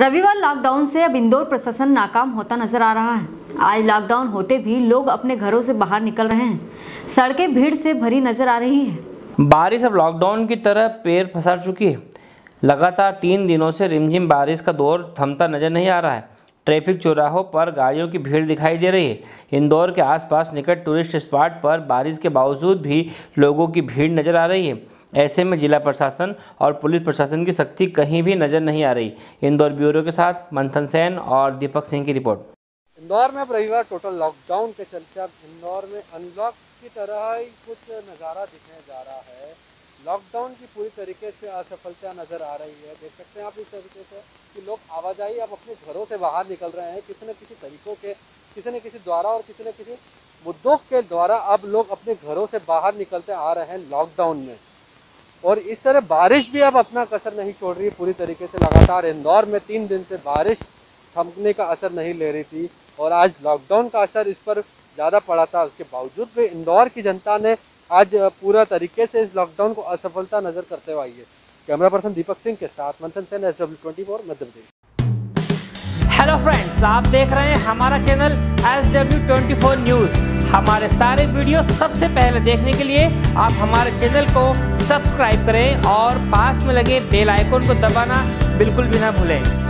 रविवार लॉकडाउन से अब इंदौर प्रशासन नाकाम होता नजर आ रहा है। आज लॉकडाउन होते भी लोग अपने घरों से बाहर निकल रहे हैं। सड़कें भीड़ से भरी नजर आ रही है। बारिश अब लॉकडाउन की तरह पैर पसार चुकी है। लगातार 3 दिनों से रिमझिम बारिश का दौर थमता नजर नहीं आ रहा है। ट्रैफिक चौराहों पर गाड़ियों की भीड़ दिखाई दे रही है। इंदौर के आसपास निकट टूरिस्ट स्पॉट पर बारिश के बावजूद भी लोगों की भीड़ नजर आ रही है। ऐसे में जिला प्रशासन और पुलिस प्रशासन की सख्ती कहीं भी नजर नहीं आ रही। इंदौर ब्यूरो के साथ मंथन सेन और दीपक सिंह की रिपोर्ट। इंदौर में अब रविवार टोटल लॉकडाउन के चलते अब इंदौर में अनलॉक की तरह ही कुछ नज़ारा दिखने जा रहा है। लॉकडाउन की पूरी तरीके से असफलता नज़र आ रही है। देख सकते हैं आप इस तरीके से कि लोग आवाजाही अब अपने घरों से बाहर निकल रहे हैं। किसी न किसी तरीकों के, किसी न किसी द्वारा और किसी न किसी मुद्दों के द्वारा अब लोग अपने घरों से बाहर निकलते आ रहे हैं लॉकडाउन में। और इस तरह बारिश भी अब अपना कसर नहीं छोड़ रही है पूरी तरीके से। लगातार इंदौर में 3 दिन से बारिश थमने का असर नहीं ले रही थी और आज लॉकडाउन का असर इस पर ज़्यादा पड़ा था। उसके बावजूद भी इंदौर की जनता ने आज पूरा तरीके से इस लॉकडाउन को असफलता नज़र करते हुए आई है। कैमरा पर्सन दीपक सिंह के साथ Manthan Sen, SW24 Madhya Pradesh. Hello friends, आप देख रहे हैं हमारा चैनल SW24 न्यूज़। हमारे सारे वीडियो सबसे पहले देखने के लिए आप हमारे चैनल को सब्सक्राइब करें और पास में लगे बेल आइकन को दबाना बिल्कुल भी ना भूलें।